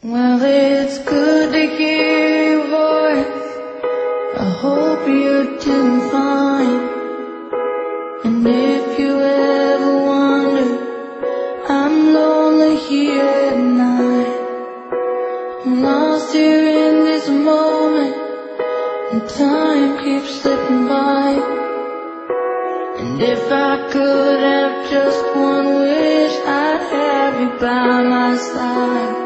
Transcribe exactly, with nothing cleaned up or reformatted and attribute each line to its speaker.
Speaker 1: Well, it's good to hear your voice. I hope you're doing fine. And if you ever wonder, I'm lonely here at night. I'm lost here in this moment, and time keeps slipping by. And if I could have just one wish, I'd have you by my side.